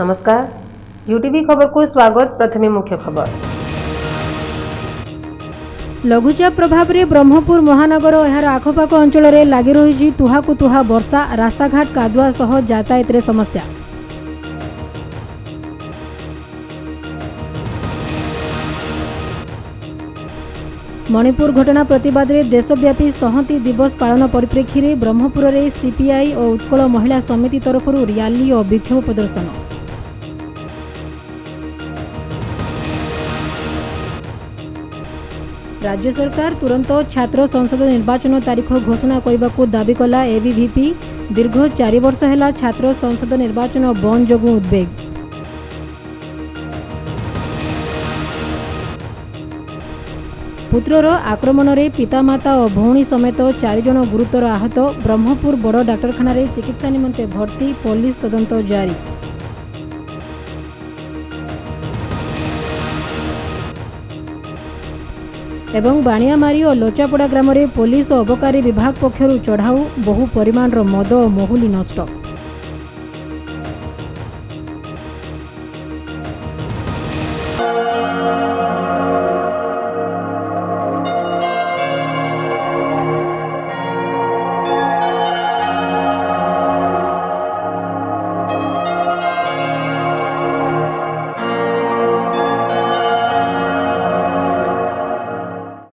नमस्कार, यूटीवी खबर को स्वागत। प्रथमे मुख्य खबर। लघुचाप प्रभाव में ब्रह्मपुर महानगर और यार आखपाख अंचल में लगी रही तुहाकु तुहा वर्षा, रास्ताघाट कादुआ सह यातायात रे समस्या। मणिपुर घटना प्रतिवाद में देशव्यापी संहति दिवस पालन परिप्रेक्षी में ब्रह्मपुर में सीपीआई और उत्कल महिला समिति तरफ रैली और विक्षोभ प्रदर्शन। राज्य सरकार तुरंत छात्र संसद निर्वाचन तारीख घोषणा करने को दाबी कला एबीवीपी। दीर्घ 4 वर्ष है छात्र संसद निर्वाचन बंद जोगु उद्वेग। पुत्रर आक्रमण में पितामाता और भौणी समेत 4 जन गुरुतर आहत। ब्रह्मपुर बड़ डाक्तखाना चिकित्सा निमंते भर्ती, पुलिस तदंत जारी। एवं बाणियामारी और लोचापड़ा ग्राम में पुलिस और अबकारी विभाग पक्षरु चढ़ाऊ, बहु परिमाण मद और महुली नष्ट।